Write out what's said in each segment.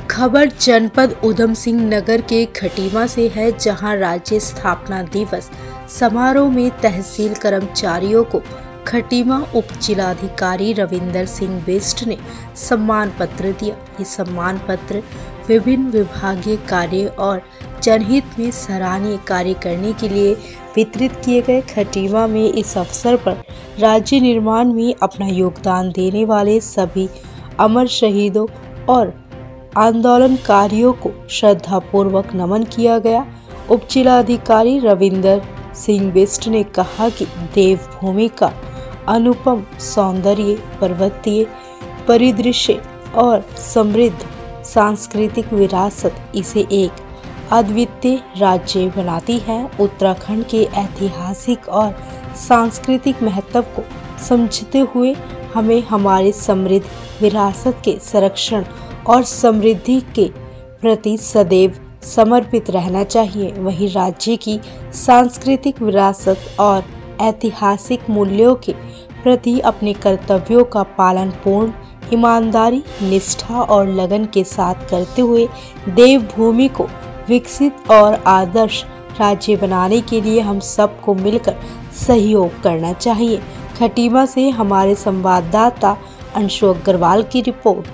खबर जनपद उधम सिंह नगर के खटीमा से है, जहां राज्य स्थापना दिवस समारोह में तहसील कर्मचारियों को खटीमा उप जिलाधिकारी रविंदर सिंह बिष्ट ने सम्मान पत्र दिया। ये सम्मान पत्र विभिन्न विभागीय कार्य और जनहित में सराहनीय कार्य करने के लिए वितरित किए गए। खटीमा में इस अवसर पर राज्य निर्माण में अपना योगदान देने वाले सभी अमर शहीदों और आंदोलनकारियों को श्रद्धापूर्वक नमन किया गया। उप जिलाधिकारी रविंदर सिंह बिष्ट ने कहा कि देवभूमि का अनुपम सौंदर्य, पर्वतीय परिदृश्य और समृद्ध सांस्कृतिक विरासत इसे एक अद्वितीय राज्य बनाती है। उत्तराखंड के ऐतिहासिक और सांस्कृतिक महत्व को समझते हुए हमें हमारे समृद्ध विरासत के संरक्षण और समृद्धि के प्रति सदैव समर्पित रहना चाहिए। वहीं राज्य की सांस्कृतिक विरासत और ऐतिहासिक मूल्यों के प्रति अपने कर्तव्यों का पालन पूर्ण ईमानदारी, निष्ठा और लगन के साथ करते हुए देवभूमि को विकसित और आदर्श राज्य बनाने के लिए हम सबको मिलकर सहयोग करना चाहिए। खटीमा से हमारे संवाददाता अंशु अग्रवाल की रिपोर्ट।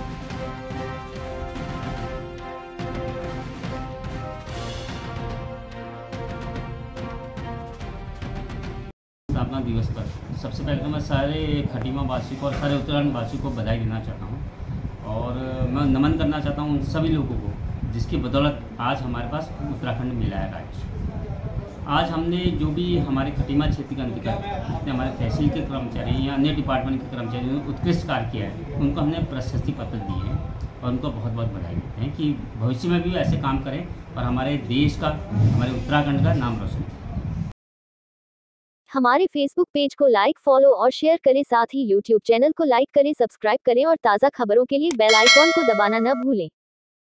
स्थापना दिवस पर सबसे पहले तो मैं सारे खटीमा वासियों को और सारे उत्तराखंड वासियों को बधाई देना चाहता हूँ और मैं नमन करना चाहता हूँ उन सभी लोगों को जिसकी बदौलत आज हमारे पास उत्तराखंड मिला है राज्य। आज हमने जो भी हमारे खटीमा क्षेत्र के अंतर्गत जितने हमारे तहसील के कर्मचारी या अन्य डिपार्टमेंट के कर्मचारियों ने उत्कृष्ट कार्य किया है, उनको हमने प्रशस्ति पत्र दिए हैं और उनको बहुत बहुत बधाई देते हैं कि भविष्य में भी ऐसे काम करें और हमारे देश का, हमारे उत्तराखंड का नाम रोशन करें। हमारे फेसबुक पेज को लाइक, फॉलो और शेयर करें। साथ ही यूट्यूब चैनल को लाइक करें, सब्सक्राइब करें और ताज़ा खबरों के लिए बेल आइकॉन को दबाना न भूलें।